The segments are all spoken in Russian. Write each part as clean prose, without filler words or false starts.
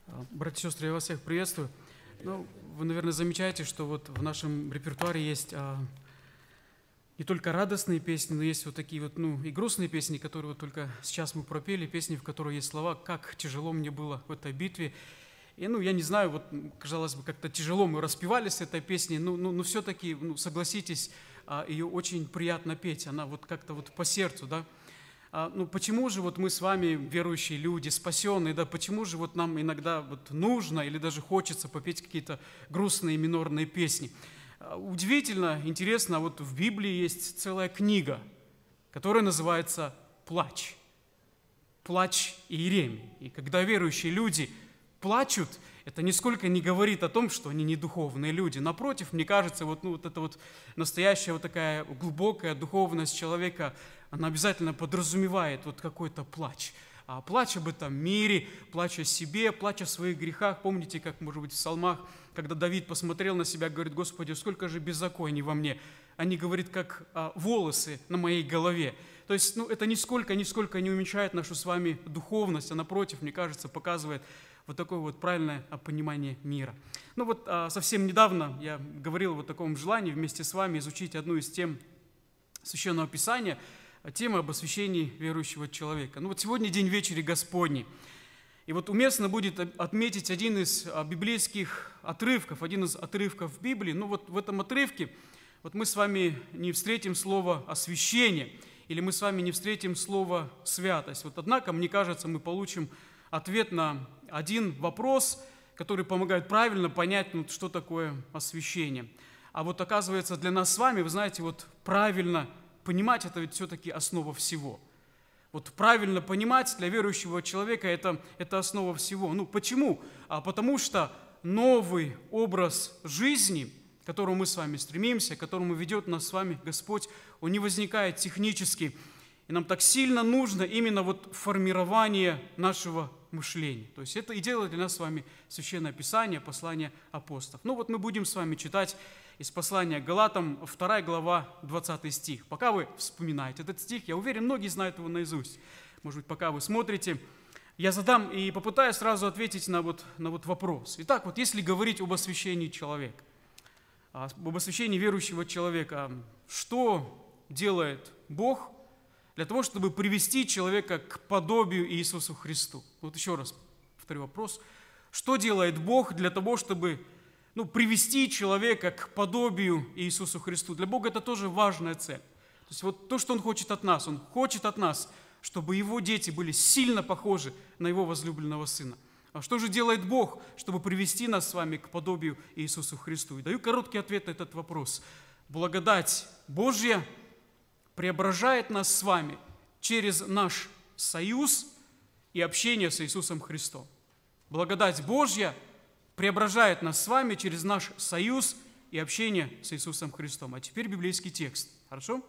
Братья и сестры, я вас всех приветствую. Ну, вы, наверное, замечаете, что вот в нашем репертуаре есть не только радостные песни, но есть вот такие вот, и грустные песни, которые вот только сейчас мы пропели, песни, в которых есть слова «Как тяжело мне было в этой битве». И, я не знаю, вот, казалось бы, как-то тяжело мы распевали с этой песней, но все-таки, согласитесь, ее очень приятно петь, она вот как-то вот по сердцу, да. Почему же вот мы с вами, верующие люди, спасенные, да, почему же вот нам иногда вот нужно или даже хочется попеть какие-то грустные минорные песни? Удивительно, интересно, вот в Библии есть целая книга, которая называется «Плач». «Плач Иеремии». И когда верующие люди плачут, это нисколько не говорит о том, что они не духовные люди. Напротив, мне кажется, вот эта вот настоящая вот такая глубокая духовность человека, она обязательно подразумевает вот какой-то плач. Плач об этом мире, плач о себе, плач о своих грехах. Помните, как, может быть, в псалмах, когда Давид посмотрел на себя, говорит: «Господи, сколько же беззаконий во мне». Они, говорит, как волосы на моей голове. То есть, это нисколько не уменьшает нашу с вами духовность, а напротив, мне кажется, показывает вот такое вот правильное понимание мира. Совсем недавно я говорил о таком желании вместе с вами изучить одну из тем Священного Писания, тема об освящении верующего человека. Сегодня день вечери Господней. И вот уместно будет отметить один из библейских отрывков, один из отрывков Библии. В этом отрывке мы с вами не встретим слово «освящение», или мы с вами не встретим слово «святость». Однако, мне кажется, мы получим ответ на один вопрос, который помогает правильно понять, что такое освящение. Оказывается, для нас с вами, вы знаете, правильно понимать – это ведь все-таки основа всего. Правильно понимать для верующего человека – это основа всего. Почему? Потому что новый образ жизни, к которому мы с вами стремимся, к которому ведет нас с вами Господь, он не возникает технически. И нам так сильно нужно именно формирование нашего мышления. То есть это и делает для нас с вами Священное Писание, послание апостолов. Мы будем с вами читать из послания к Галатам, 2 глава, 20 стих. Пока вы вспоминаете этот стих, я уверен, многие знают его наизусть. Может быть, пока вы смотрите, я задам и попытаюсь сразу ответить на вопрос. Итак, если говорить об освящении человека, об освящении верующего человека, что делает Бог для того, чтобы привести человека к подобию Иисусу Христу? Еще раз повторю вопрос. Что делает Бог для того, чтобы привести человека к подобию Иисусу Христу? Для Бога это тоже важная цель. То есть то, что Он хочет от нас, Он хочет от нас, чтобы Его дети были сильно похожи на Его возлюбленного Сына. А что же делает Бог, чтобы привести нас с вами к подобию Иисусу Христу? И даю короткий ответ на этот вопрос. Благодать Божья преображает нас с вами через наш союз и общение с Иисусом Христом. Благодать Божья преображает нас с вами через наш союз и общение с Иисусом Христом. А теперь библейский текст. Хорошо?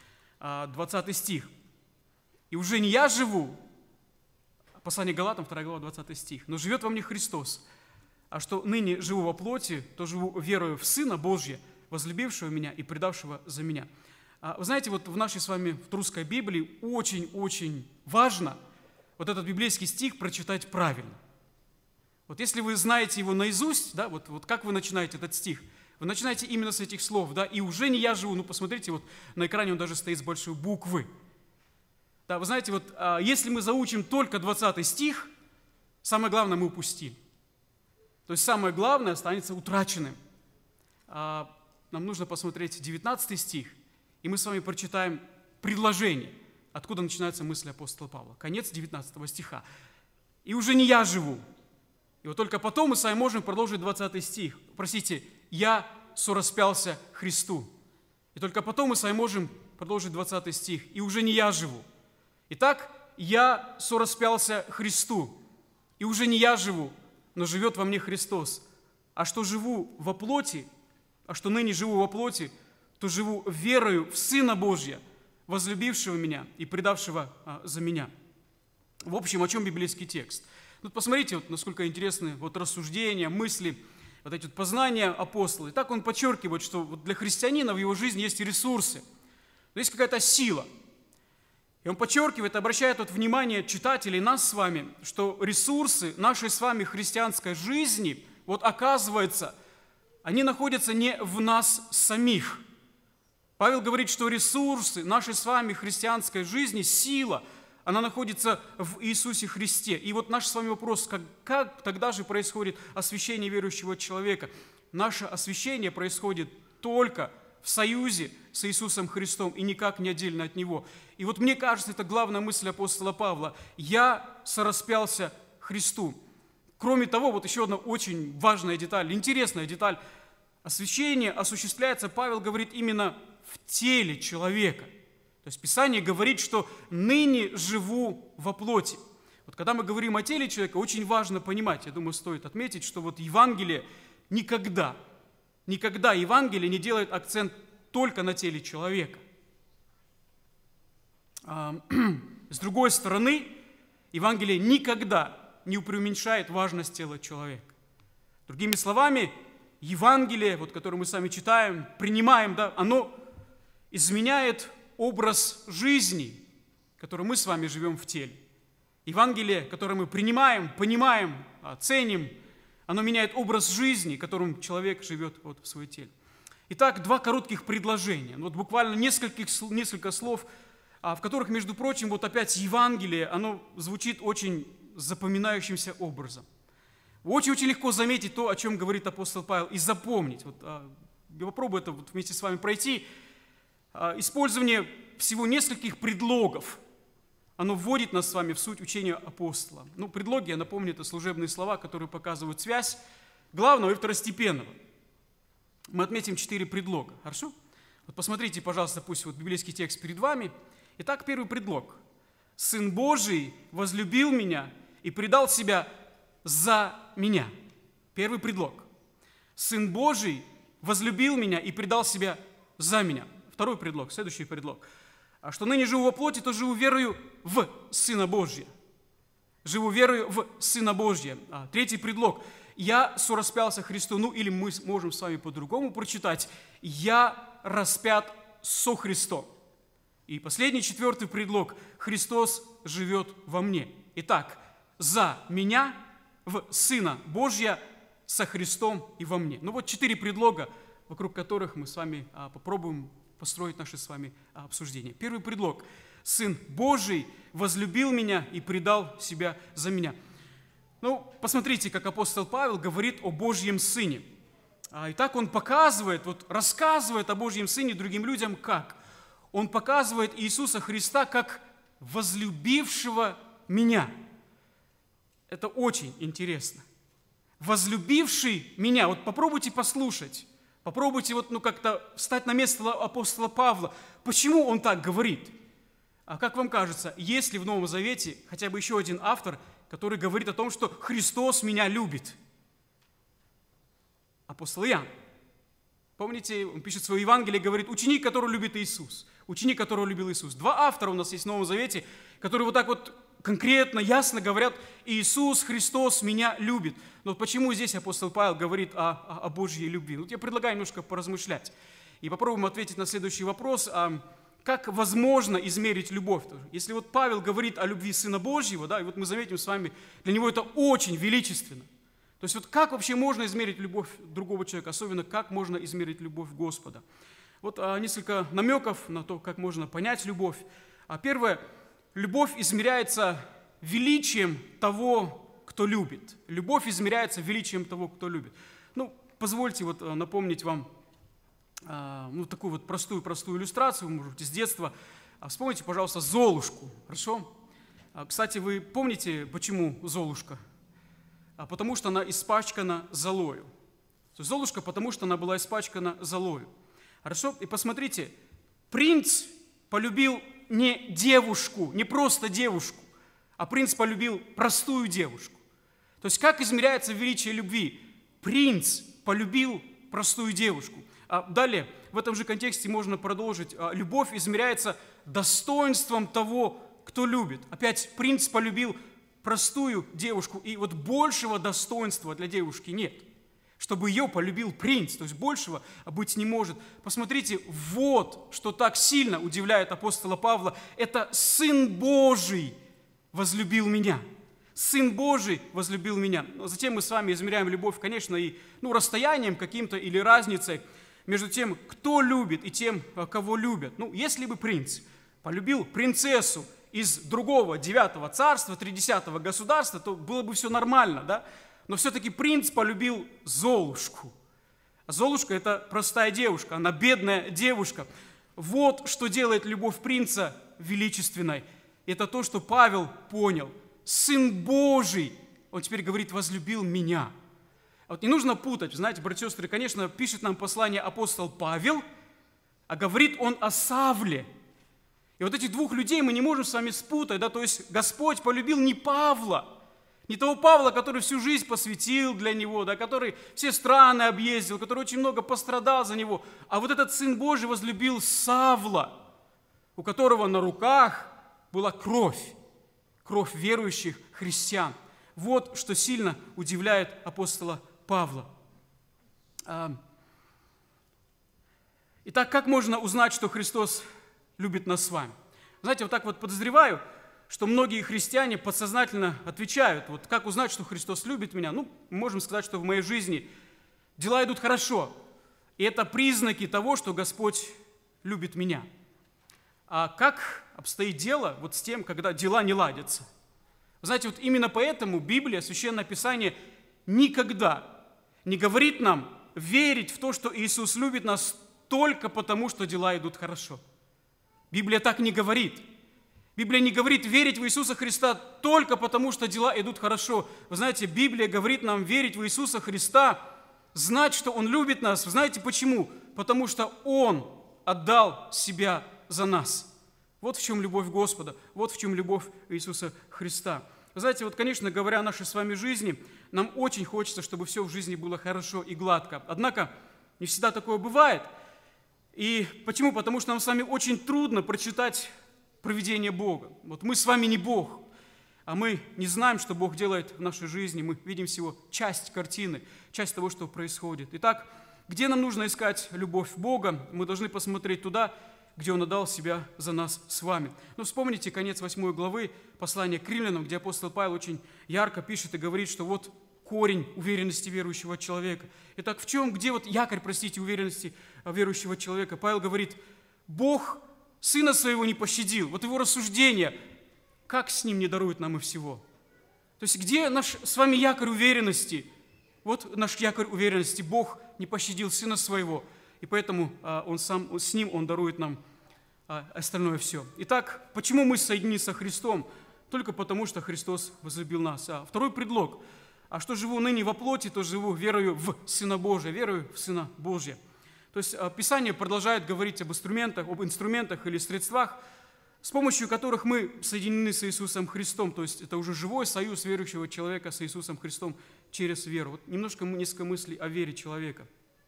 20 стих. «И уже не я живу», послание Галатам, 2 глава, 20 стих, «но живет во мне Христос. А что ныне живу во плоти, то живу верою в Сына Божьего, возлюбившего меня и предавшего за меня». Вы знаете, в нашей с вами в русской Библии очень-очень важно этот библейский стих прочитать правильно. Если вы знаете его наизусть, да, как вы начинаете этот стих? Вы начинаете именно с этих слов, да, «и уже не я живу». Посмотрите, на экране он даже стоит с большой буквы. Да, вы знаете, если мы заучим только 20 стих, самое главное мы упустим. То есть самое главное останется утраченным. Нам нужно посмотреть 19 стих, и мы с вами прочитаем предложение, откуда начинается мысль апостола Павла. Конец 19 стиха. «И уже не я живу». И только потом мы с вами можем продолжить 20 стих. Простите, «я сораспялся Христу». И только потом мы с вами можем продолжить 20 стих. «И уже не я живу». Итак, «я сораспялся Христу». И уже не я живу, но живет во мне Христос. А что живу во плоти, а что ныне живу во плоти, то живу верою в Сына Божия, возлюбившего меня и предавшего за меня. В общем, о чем библейский текст? Посмотрите, насколько интересны рассуждения, мысли, эти познания апостола. И так он подчеркивает, что для христианина в его жизни есть ресурсы, есть какая-то сила. И он подчеркивает, обращает вот внимание читателей, нас с вами, что ресурсы нашей с вами христианской жизни, вот оказывается, они находятся не в нас самих. Павел говорит, что ресурсы нашей с вами христианской жизни, сила, она находится в Иисусе Христе. И вот наш с вами вопрос, как тогда же происходит освящение верующего человека? Наше освящение происходит только в союзе с Иисусом Христом и никак не отдельно от Него. И вот мне кажется, это главная мысль апостола Павла. «Я сораспялся Христу». Кроме того, вот еще одна очень важная деталь, интересная деталь. Освящение осуществляется, Павел говорит, именно в теле человека. То есть Писание говорит, что ныне живу во плоти. Вот когда мы говорим о теле человека, очень важно понимать, я думаю, стоит отметить, что вот Евангелие никогда Евангелие не делает акцент только на теле человека. С другой стороны, Евангелие никогда не преуменьшает важность тела человека. Другими словами, Евангелие, вот, которое мы сами читаем, принимаем, да, оно изменяет образ жизни, который мы с вами живем в теле. Евангелие, которое мы принимаем, понимаем, ценим, оно меняет образ жизни, которым человек живет вот в своем теле. Итак, два коротких предложения. Вот буквально несколько слов, в которых, между прочим, вот опять Евангелие, оно звучит очень запоминающимся образом. Очень-очень легко заметить то, о чем говорит апостол Павел, и запомнить. Вот, я попробую это вот вместе с вами пройти. Использование всего нескольких предлогов, оно вводит нас с вами в суть учения апостола. Ну, предлоги, я напомню, это служебные слова, которые показывают связь главного и второстепенного. Мы отметим 4 предлога, хорошо? Вот посмотрите, пожалуйста, пусть вот библейский текст перед вами. Итак, первый предлог. «Сын Божий возлюбил меня и предал себя за меня». Первый предлог. «Сын Божий возлюбил меня и предал себя за меня». Второй предлог, следующий предлог. «А что ныне живу во плоти, то живу верою в Сына Божия». Живу верою в Сына Божия. Третий предлог. «Я сораспялся Христу». Ну, или мы можем с вами по-другому прочитать. «Я распят со Христом». И последний, четвертый предлог. «Христос живет во мне». Итак, за меня, в Сына Божия, со Христом и во мне. Ну вот 4 предлога, вокруг которых мы с вами попробуем построить наше с вами обсуждение. Первый предлог. «Сын Божий возлюбил меня и предал себя за меня». Ну, посмотрите, как апостол Павел говорит о Божьем Сыне. Итак, он показывает, вот рассказывает о Божьем Сыне другим людям как? Он показывает Иисуса Христа как возлюбившего меня. Это очень интересно. Возлюбивший меня. Вот попробуйте послушать. Попробуйте вот, как-то встать на место апостола Павла. Почему он так говорит? А как вам кажется, есть ли в Новом Завете хотя бы еще один автор, который говорит о том, что Христос меня любит? Апостол Иоанн. Помните, он пишет свое Евангелие, говорит, ученик, который любит Иисус. Ученик, которого любил Иисус. 2 автора у нас есть в Новом Завете, которые вот так вот конкретно, ясно говорят, Иисус Христос меня любит. Но почему здесь апостол Павел говорит о Божьей любви? Вот я предлагаю немножко поразмышлять. И попробуем ответить на следующий вопрос. Как возможно измерить любовь? Если вот Павел говорит о любви Сына Божьего, да, и вот мы заметим с вами, для него это очень величественно. То есть вот как вообще можно измерить любовь другого человека, особенно как можно измерить любовь Господа? Вот несколько намеков на то, как можно понять любовь. Первое. Любовь измеряется величием того, кто любит. Любовь измеряется величием того, кто любит. Ну, позвольте вот напомнить вам такую вот простую иллюстрацию, вы можете с детства. Вспомните, пожалуйста, Золушку, хорошо? Кстати, вы помните, почему Золушка? Потому что она испачкана золою. То есть Золушка, потому что она была испачкана золою. Хорошо? И посмотрите, принц полюбил не девушку, не просто девушку, а принц полюбил простую девушку. То есть как измеряется величие любви? Принц полюбил простую девушку. Далее, в этом же контексте можно продолжить. Любовь измеряется достоинством того, кто любит. Опять принц полюбил простую девушку, и вот большего достоинства для девушки нет. чтобы ее полюбил принц, то есть большего быть не может. Посмотрите, вот что так сильно удивляет апостола Павла, это Сын Божий возлюбил меня. Сын Божий возлюбил меня. Но затем мы с вами измеряем любовь, конечно, и расстоянием каким-то или разницей между тем, кто любит, и тем, кого любят. Если бы принц полюбил принцессу из другого 9-го царства, 30-го государства, то было бы все нормально, да? Но все-таки принц полюбил Золушку. А Золушка – это простая девушка, она бедная девушка. Вот что делает любовь принца величественной. Это то, что Павел понял. Сын Божий, он теперь говорит, возлюбил меня. А вот не нужно путать, знаете, братья и сестры, конечно, пишет нам послание апостол Павел, а говорит он о Савле. И вот этих двух людей мы не можем с вами спутать, да, то есть Господь полюбил не Павла, не того Павла, который всю жизнь посвятил для него, да, который все страны объездил, который очень много пострадал за него, а вот этот Сын Божий возлюбил Савла, у которого на руках была кровь верующих христиан. Вот что сильно удивляет апостола Павла. Итак, как можно узнать, что Христос любит нас с вами? Знаете, вот так вот подозреваю, что многие христиане подсознательно отвечают, вот как узнать, что Христос любит меня? Мы можем сказать, что в моей жизни дела идут хорошо, и это признаки того, что Господь любит меня. А как обстоит дело вот с тем, когда дела не ладятся? Вы знаете, вот именно поэтому Библия, Священное Писание никогда не говорит нам верить в то, что Иисус любит нас только потому, что дела идут хорошо. Библия так не говорит. Библия не говорит верить в Иисуса Христа только потому, что дела идут хорошо. Вы знаете, Библия говорит нам верить в Иисуса Христа, знать, что Он любит нас. Вы знаете почему? Потому что Он отдал Себя за нас. Вот в чем любовь Господа, вот в чем любовь Иисуса Христа. Вы знаете, вот, конечно, говоря о нашей с вами жизни, нам очень хочется, чтобы все в жизни было хорошо и гладко. Однако не всегда такое бывает. И почему? Потому что нам с вами очень трудно прочитать провидение Бога. Вот мы с вами не Бог, а мы не знаем, что Бог делает в нашей жизни. Мы видим всего часть картины, часть того, что происходит. Итак, где нам нужно искать любовь Бога? Мы должны посмотреть туда, где Он отдал Себя за нас с вами. Вспомните конец 8 главы послания к Римлянам, где апостол Павел очень ярко пишет и говорит, что вот корень уверенности верующего человека. Итак, где якорь, уверенности верующего человека? Павел говорит, Бог Сына Своего не пощадил. Вот его рассуждение, как с Ним не дарует нам и всего? То есть где наш с вами якорь уверенности? Вот наш якорь уверенности. Бог не пощадил Сына Своего, и поэтому с Ним Он дарует нам остальное все. Итак, почему мы соединены со Христом? Только потому, что Христос возлюбил нас. Второй предлог. А что живу ныне во плоти, то живу верою в Сына Божия, верою в Сына Божия. То есть Писание продолжает говорить об инструментах или средствах, с помощью которых мы соединены с Иисусом Христом. То есть это уже живой союз верующего человека с Иисусом Христом через веру. Вот несколько мыслей о вере человека.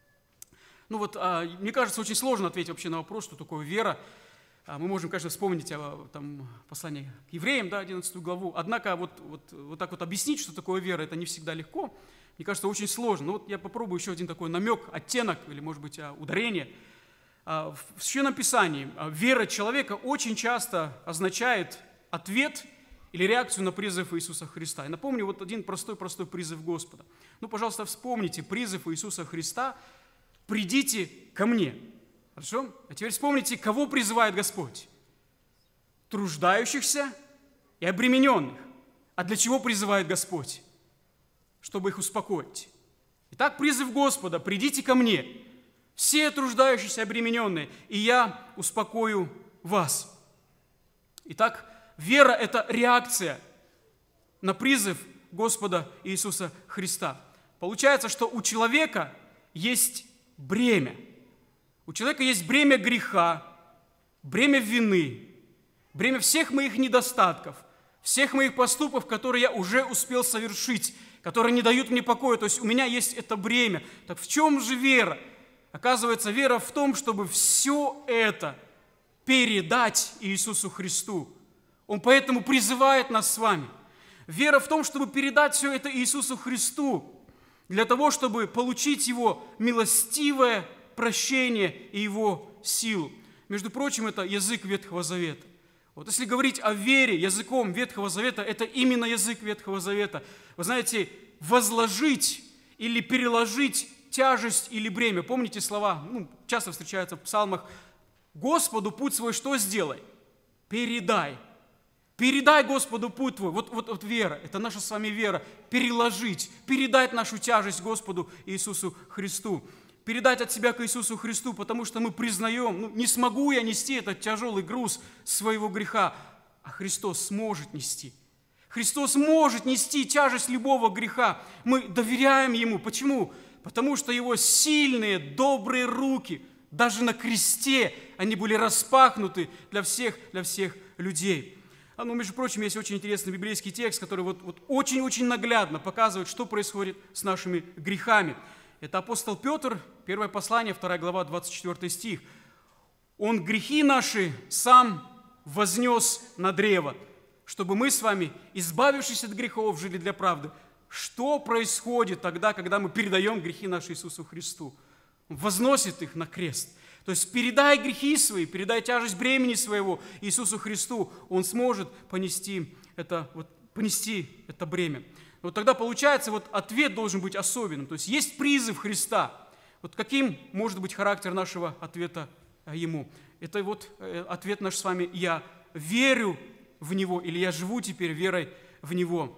Мне кажется, очень сложно ответить вообще на вопрос, что такое вера. Мы можем, конечно, вспомнить послание к евреям, 11 главу. Однако вот так вот объяснить, что такое вера, это не всегда легко. Мне кажется, очень сложно. Я попробую еще один такой намек, оттенок, или, может быть, ударение. В Священном Писании вера человека очень часто означает ответ или реакцию на призыв Иисуса Христа. Я напомню один простой призыв Господа. Пожалуйста, вспомните призыв Иисуса Христа «Придите ко мне». Хорошо? А теперь вспомните, кого призывает Господь? Труждающихся и обремененных. А для чего призывает Господь? Чтобы их успокоить. Итак, призыв Господа: «Придите ко мне, все труждающиеся и обремененные, и я успокою вас». Итак, вера – это реакция на призыв Господа Иисуса Христа. Получается, что у человека есть бремя. У человека есть бремя греха, бремя вины, бремя всех моих недостатков, всех моих поступков, которые я уже успел совершить, которые не дают мне покоя. То есть у меня есть это бремя. Так в чем же вера? Оказывается, вера в том, чтобы все это передать Иисусу Христу. Он поэтому призывает нас с вами. Вера в том, чтобы передать все это Иисусу Христу. для того, чтобы получить Его милостивое прощение и Его силу. Между прочим, это язык Ветхого Завета. Вот если говорить о вере языком Ветхого Завета, это именно язык Ветхого Завета. Вы знаете, возложить или переложить тяжесть или бремя. Помните слова, часто встречаются в псалмах: «Господу путь свой что сделай? Передай». Передай Господу путь твой. Вот вера, это наша с вами вера. Переложить, передать нашу тяжесть Господу Иисусу Христу. Передать от себя к Иисусу Христу, потому что мы признаем, не смогу я нести этот тяжелый груз своего греха, а Христос сможет нести. Христос может нести тяжесть любого греха. Мы доверяем Ему. Почему? Потому что Его сильные, добрые руки, даже на кресте, они были распахнуты для всех людей. Между прочим, есть очень интересный библейский текст, который очень-очень наглядно показывает, что происходит с нашими грехами. Это апостол Петр, 1 послание, 2 глава, 24 стих. «Он грехи наши сам вознес на древо, чтобы мы с вами, избавившись от грехов, жили для правды». Что происходит тогда, когда мы передаем грехи наши Иисусу Христу? Он возносит их на крест. То есть передай грехи свои, передай тяжесть бремени своего Иисусу Христу, Он сможет понести это бремя. Вот тогда получается, ответ должен быть особенным. То есть призыв Христа. Каким может быть характер нашего ответа Ему? Это ответ наш с вами: я верю в Него, или я живу теперь верой в Него.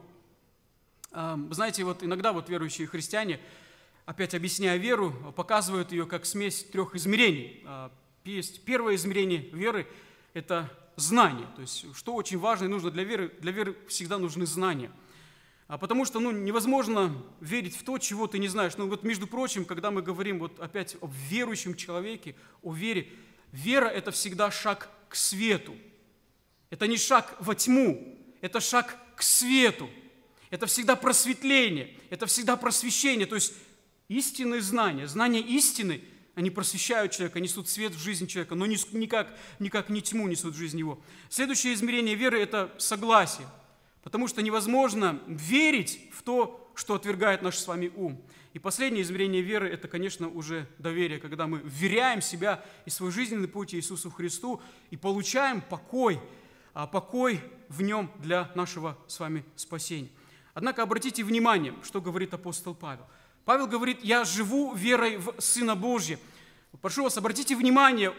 Знаете, иногда верующие христиане, опять объясняя веру, показывают ее как смесь трех измерений. Есть первое измерение веры – это знание. То есть, что очень важно и нужно для веры всегда нужны знания. Потому что невозможно верить в то, чего ты не знаешь. Между прочим, когда мы говорим опять о верующем человеке, о вере, вера – это всегда шаг к свету. Это не шаг во тьму, это шаг к свету. Это всегда просветление, это всегда просвещение. То есть истинные знания истины, они просвещают человека, несут свет в жизнь человека, но никак не тьму несут в жизнь его. Следующее измерение веры – это согласие, потому что невозможно верить в то, что отвергает наш с вами ум. И последнее измерение веры – это, конечно, уже доверие, когда мы вверяем себя и свой жизненный путь Иисусу Христу и получаем покой, покой в Нем для нашего с вами спасения. Однако обратите внимание, что говорит апостол Павел. Павел говорит: я живу верой в Сына Божия. Прошу вас, обратите внимание,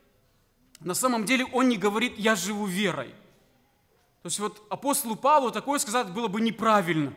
на самом деле он не говорит: я живу верой. То есть апостолу Павлу такое сказать было бы неправильно.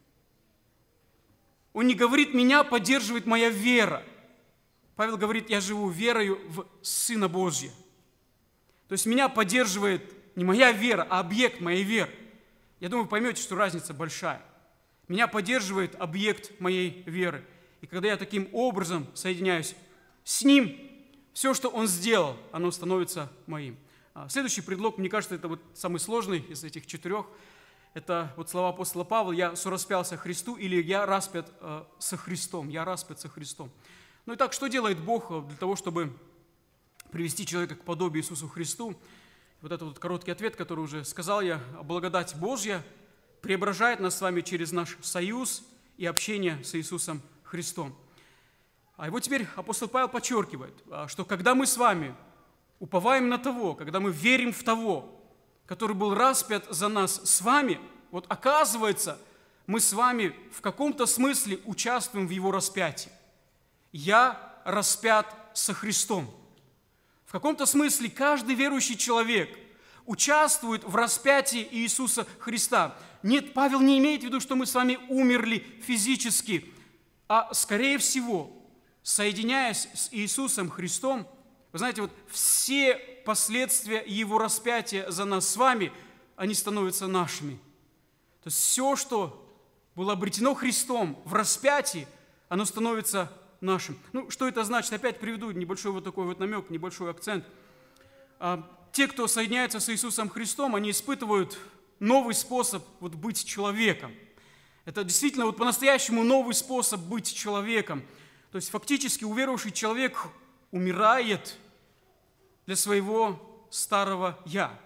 Он не говорит: меня поддерживает моя вера. Павел говорит: я живу верою в Сына Божия. То есть меня поддерживает не моя вера, а объект моей веры. Я думаю, вы поймете, что разница большая. Меня поддерживает объект моей веры. И когда я таким образом соединяюсь с Ним, все, что Он сделал, оно становится моим. Следующий предлог, мне кажется, это самый сложный из этих четырех. Это слова апостола Павла: я сораспялся Христу, или я распят со Христом. Я распят со Христом. Итак, что делает Бог для того, чтобы привести человека к подобию Иисусу Христу? Этот короткий ответ, который уже сказал я: благодать Божья преображает нас с вами через наш союз и общение с Иисусом Христом. А его теперь апостол Павел подчеркивает, что когда мы с вами уповаем на того, когда мы верим в того, который был распят за нас с вами, оказывается, мы с вами в каком-то смысле участвуем в Его распятии. Я распят со Христом. В каком-то смысле каждый верующий человек участвует в распятии Иисуса Христа. Нет, Павел не имеет в виду, что мы с вами умерли физически, а, скорее всего, соединяясь с Иисусом Христом, вы знаете, все последствия Его распятия за нас с вами, они становятся нашими. То есть все, что было обретено Христом в распятии, оно становится нашим. Что это значит? Опять приведу небольшой такой намек, небольшой акцент. Те, кто соединяется с Иисусом Христом, они испытывают новый способ быть человеком. Это действительно по-настоящему новый способ быть человеком. То есть фактически уверовавший человек умирает для своего старого «я».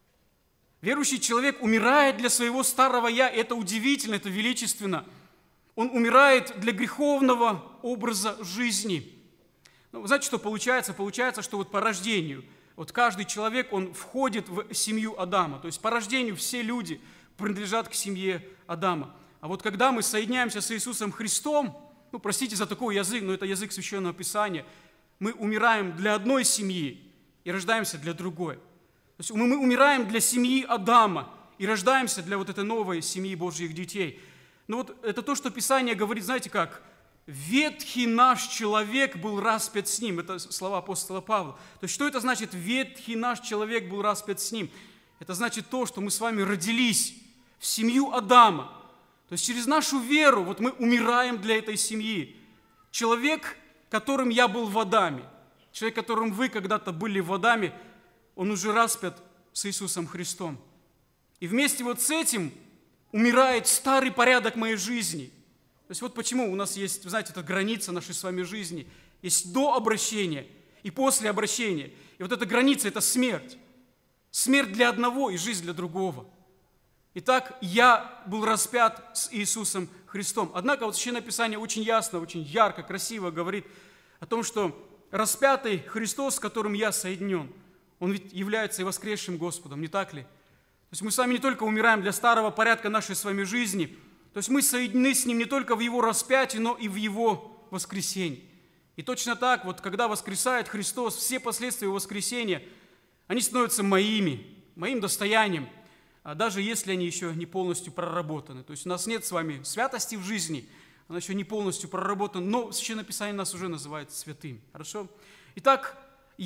Верующий человек умирает для своего старого «я». Это удивительно, это величественно. Он умирает для греховного образа жизни. Ну, вы знаете, что получается? Получается, что вот по рождению, вот каждый человек, он входит в семью Адама. То есть по рождению все люди принадлежат к семье Адама. А вот когда мы соединяемся с Иисусом Христом, ну, простите за такой язык, но это язык Священного Писания, мы умираем для одной семьи и рождаемся для другой. То есть мы умираем для семьи Адама и рождаемся для вот этой новой семьи Божьих детей. Но вот это то, что Писание говорит, знаете как, ветхий наш человек был распят с ним. Это слова апостола Павла. То есть что это значит, ветхий наш человек был распят с ним? Это значит то, что мы с вами родились в семью Адама. То есть через нашу веру вот мы умираем для этой семьи. Человек, которым я был в Адаме, человек, которым вы когда-то были в Адаме, он уже распят с Иисусом Христом. И вместе вот с этим умирает старый порядок моей жизни. То есть вот почему у нас есть, вы знаете, эта граница нашей с вами жизни. Есть до обращения и после обращения. И вот эта граница – это смерть. Смерть для одного и жизнь для другого. Итак, я был распят с Иисусом Христом. Однако вот Священное Писание очень ясно, очень ярко, красиво говорит о том, что распятый Христос, с которым я соединен, Он ведь является и воскресшим Господом, не так ли? То есть мы с вами не только умираем для старого порядка нашей с вами жизни, то есть мы соединены с Ним не только в Его распятии, но и в Его воскресении. И точно так, вот когда воскресает Христос, все последствия воскресения, они становятся моим достоянием, даже если они еще не полностью проработаны. То есть у нас нет с вами святости в жизни, она еще не полностью проработана, но Священное Писание нас уже называет святым. Хорошо? Итак,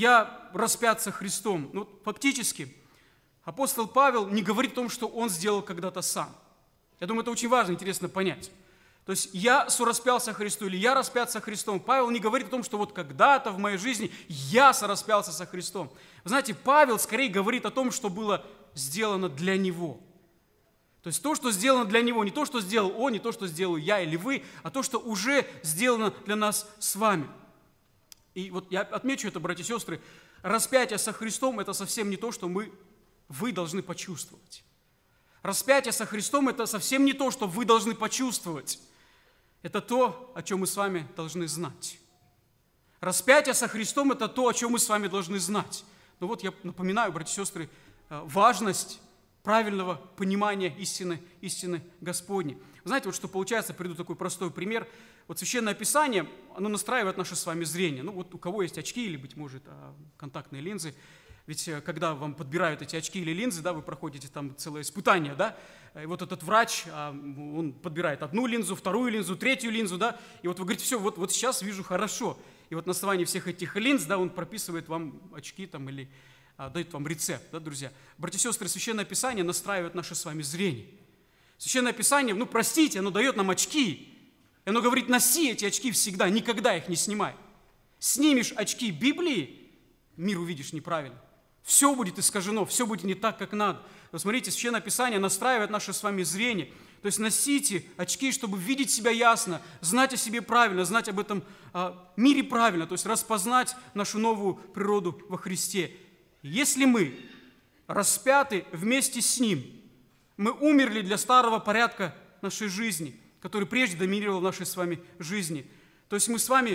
я распят со Христом. Ну, фактически, апостол Павел не говорит о том, что он сделал когда-то сам. Я думаю, это очень важно, интересно понять. То есть я сораспялся Христу или я распят со Христом. Павел не говорит о том, что вот когда-то в моей жизни я сораспялся со Христом. Вы знаете, Павел скорее говорит о том, что было сделано для него. То есть то, что сделано для него, не то, что сделал он, не то, что сделал я или вы, а то, что уже сделано для нас с вами. И вот я отмечу это, братья и сестры, распятие со Христом – это совсем не то, что вы должны почувствовать. Распятие со Христом – это совсем не то, что вы должны почувствовать. Это то, о чем мы с вами должны знать. Распятие со Христом – это то, о чем мы с вами должны знать. Но вот я напоминаю, братья и сестры, важность правильного понимания истины Господней. Вы знаете, вот что получается, приведу такой простой пример. Вот Священное Писание, оно настраивает наше с вами зрение. Ну вот у кого есть очки или, быть может, контактные линзы, ведь когда вам подбирают эти очки или линзы, да, вы проходите там целое испытание, да, и вот этот врач, он подбирает одну линзу, вторую линзу, третью линзу, да, и вот вы говорите, все, вот сейчас вижу хорошо. И вот на основании всех этих линз, да, он прописывает вам очки там или дает вам рецепт, да, друзья. Братья и сестры, Священное Писание настраивает наше с вами зрение. Священное Писание, ну, простите, оно дает нам очки. И оно говорит, носи эти очки всегда, никогда их не снимай. Снимешь очки Библии, мир увидишь неправильно. Все будет искажено, все будет не так, как надо. Вот смотрите, Священное Писание настраивает наше с вами зрение. То есть носите очки, чтобы видеть себя ясно, знать о себе правильно, знать об этом мире правильно, то есть распознать нашу новую природу во Христе. Если мы распяты вместе с Ним, мы умерли для старого порядка нашей жизни, который прежде доминировал в нашей с вами жизни. То есть мы с вами,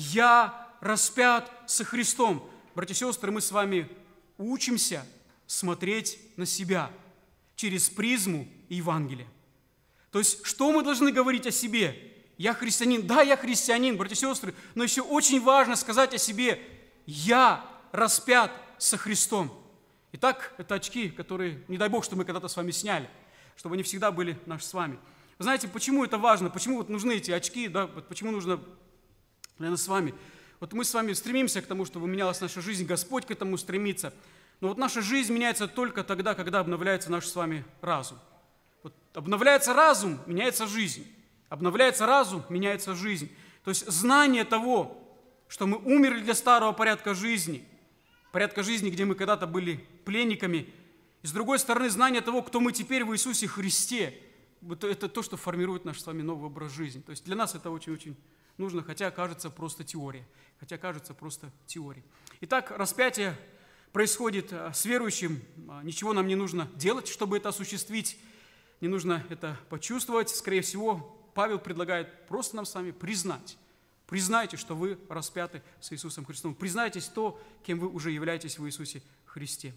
я распят со Христом. Братья и сестры, мы с вами учимся смотреть на себя через призму Евангелия. То есть что мы должны говорить о себе? Я христианин. Да, я христианин, братья и сестры, но еще очень важно сказать о себе, я распят со Христом. Итак, это очки, которые, не дай Бог, что мы когда-то с вами сняли, чтобы они всегда были наши с вами. Вы знаете, почему это важно? Почему вот нужны эти очки? Да? Почему нужно для нас с вами? Вот мы с вами стремимся к тому, чтобы менялась наша жизнь, Господь к этому стремится. Но вот наша жизнь меняется только тогда, когда обновляется наш с вами разум. Вот обновляется разум, меняется жизнь. Обновляется разум, меняется жизнь. То есть знание того, что мы умерли для старого порядка жизни, где мы когда-то были пленниками, и с другой стороны, знание того, кто мы теперь в Иисусе Христе, это то, что формирует наш с вами новый образ жизни. То есть для нас это очень-очень нужно, хотя кажется просто теория. Итак, распятие происходит с верующим, ничего нам не нужно делать, чтобы это осуществить, не нужно это почувствовать. Скорее всего, Павел предлагает просто нам с вами признать. Признайте, что вы распяты с Иисусом Христом. Признайтесь то, кем вы уже являетесь в Иисусе Христе.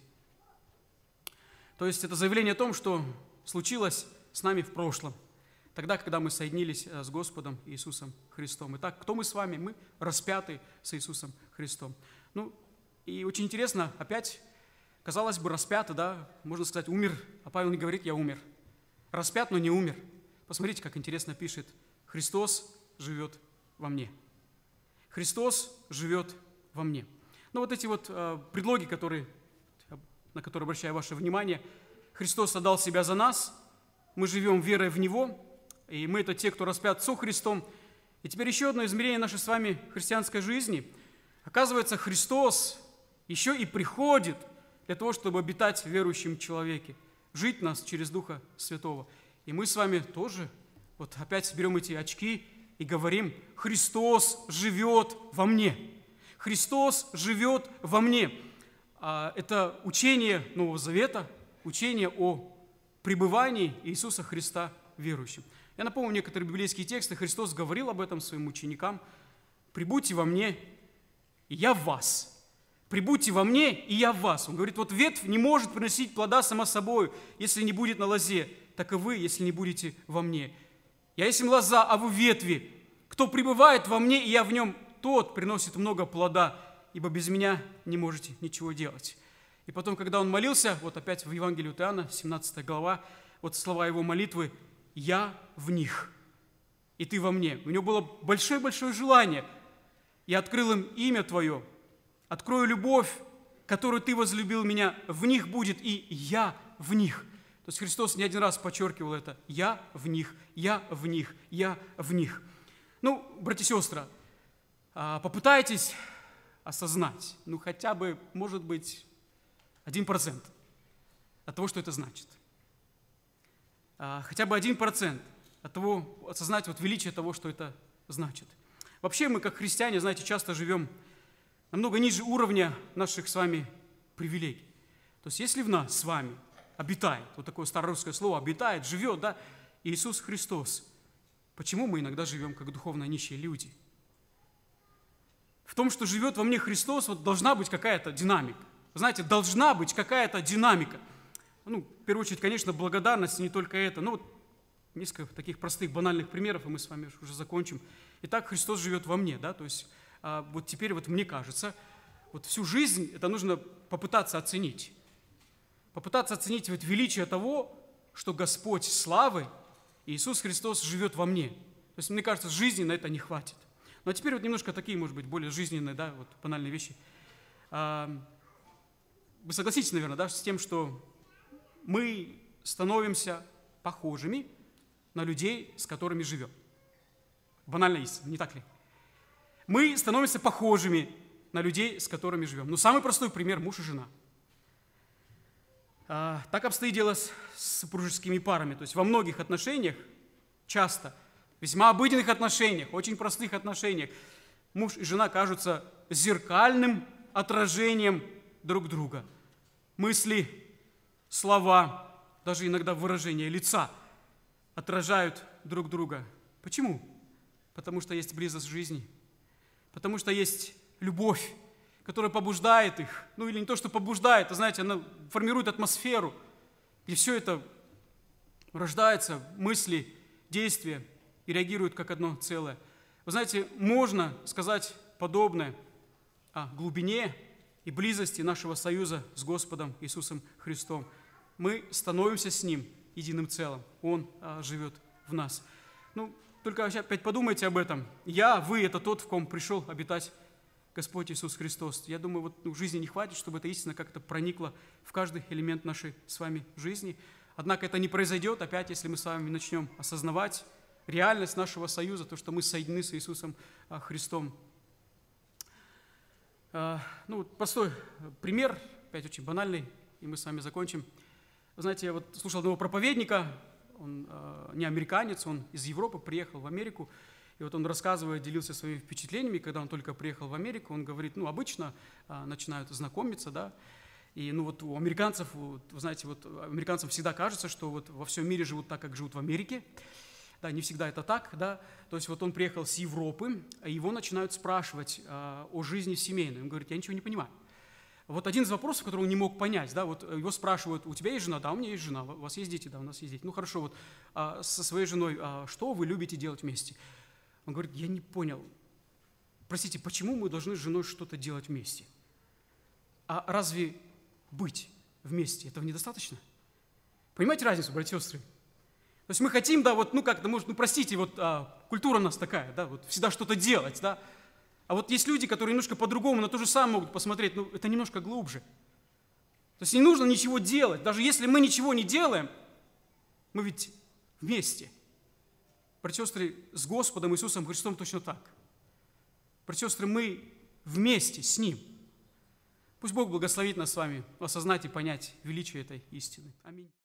То есть это заявление о том, что случилось с нами в прошлом, тогда, когда мы соединились с Господом Иисусом Христом. Итак, кто мы с вами? Мы распяты с Иисусом Христом. Ну, и очень интересно, опять, казалось бы, распят, да, можно сказать, умер, а Павел не говорит, я умер. Распят, но не умер. Посмотрите, как интересно пишет, Христос живет во мне. Христос живет во мне. Ну, вот эти вот предлоги, на которые обращаю ваше внимание, Христос отдал себя за нас, мы живем верой в Него, и мы это те, кто распят со Христом. И теперь еще одно измерение нашей с вами христианской жизни. Оказывается, Христос еще и приходит для того, чтобы обитать в верующем человеке, жить в нас через Духа Святого. И мы с вами тоже вот опять берем эти очки и говорим, Христос живет во мне. Христос живет во мне. Это учение Нового Завета, учение о пребывании Иисуса Христа верующим. Я напомню некоторые библейские тексты. Христос говорил об этом своим ученикам. «Прибудьте во мне, и я в вас. Прибудьте во мне, и я в вас». Он говорит, вот ветвь не может приносить плода сама собой, если не будет на лозе, так и вы, если не будете во мне. Я есть лоза, а вы ветви. Кто пребывает во мне, и я в нем, тот приносит много плода, ибо без меня не можете ничего делать. И потом, когда он молился, вот опять в Евангелии от Иоанна, 17 глава, вот слова его молитвы, «Я в них, и ты во мне». У него было большое-большое желание. «Я открыл им имя Твое, открою любовь, которую Ты возлюбил меня, в них будет, и я в них». То есть Христос не один раз подчеркивал это. «Я в них, я в них, я в них». Ну, братья и сестры, попытайтесь осознать, ну, хотя бы, может быть, 1% от того, что это значит. Хотя бы 1% от того, осознать вот величие того, что это значит. Вообще мы, как христиане, знаете, часто живем намного ниже уровня наших с вами привилегий. То есть если в нас с вами обитает, вот такое старорусское слово, обитает, живет, да, Иисус Христос, почему мы иногда живем как духовно нищие люди? В том, что живет во мне Христос, вот должна быть какая-то динамика. Вы знаете, должна быть какая-то динамика. Ну, в первую очередь, конечно, благодарность, не только это. Ну, вот несколько таких простых, банальных примеров, и мы с вами уже закончим. Итак, Христос живет во мне, да, то есть вот теперь вот мне кажется, вот всю жизнь это нужно попытаться оценить. Попытаться оценить вот величие того, что Господь славы, Иисус Христос живет во мне. То есть, мне кажется, жизни на это не хватит. Ну, а теперь вот немножко такие, может быть, более жизненные, да, вот банальные вещи. Вы согласитесь, наверное, да, с тем, что мы становимся похожими на людей, с которыми живем. Банальная истина, не так ли? Мы становимся похожими на людей, с которыми живем. Ну, самый простой пример – муж и жена. Так обстоит дело с супружескими парами. То есть во многих отношениях, часто, весьма обыденных отношениях, очень простых отношениях, муж и жена кажутся зеркальным отражением друг друга. Мысли, слова, даже иногда выражения лица отражают друг друга. Почему? Потому что есть близость жизни, потому что есть любовь, которая побуждает их, ну или не то, что побуждает, а знаете, она формирует атмосферу, и все это рождается, мысли, действия, и реагируют как одно целое. Вы знаете, можно сказать подобное о глубине и близости нашего союза с Господом Иисусом Христом. Мы становимся с Ним единым целым. Он живет в нас. Ну, только опять подумайте об этом. Я, вы – это тот, в ком пришел обитать Господь Иисус Христос. Я думаю, вот в жизни не хватит, чтобы эта истина как-то проникла в каждый элемент нашей с вами жизни. Однако это не произойдет, опять, если мы с вами начнем осознавать реальность нашего союза, то, что мы соединены с Иисусом Христом. Ну, простой пример, опять очень банальный, и мы с вами закончим. Вы знаете, я вот слушал одного проповедника, он не американец, он из Европы приехал в Америку, и вот он рассказывает, делился своими впечатлениями, когда он только приехал в Америку, он говорит, ну, обычно начинают знакомиться, да, и, ну, вот у американцев, вот, вы знаете, вот американцам всегда кажется, что вот во всем мире живут так, как живут в Америке, Да, не всегда это так, да. То есть вот он приехал с Европы, и его начинают спрашивать о жизни семейной. Он говорит, я ничего не понимаю. Вот один из вопросов, который он не мог понять, да, вот его спрашивают, у тебя есть жена? Да, у меня есть жена. У вас есть дети? Да, у нас есть дети. Ну хорошо, вот со своей женой что вы любите делать вместе? Он говорит, я не понял. Простите, почему мы должны с женой что-то делать вместе? А разве быть вместе этого недостаточно? Понимаете разницу, братья и сестры? То есть мы хотим, да, вот, ну как-то, может, ну простите, вот культура у нас такая, да, вот всегда что-то делать, да. А вот есть люди, которые немножко по-другому на то же самое могут посмотреть, но это немножко глубже. То есть не нужно ничего делать. Даже если мы ничего не делаем, мы ведь вместе. Братья и сестры, с Господом Иисусом Христом точно так. Братья и сестры, мы вместе с Ним. Пусть Бог благословит нас с вами осознать и понять величие этой истины. Аминь.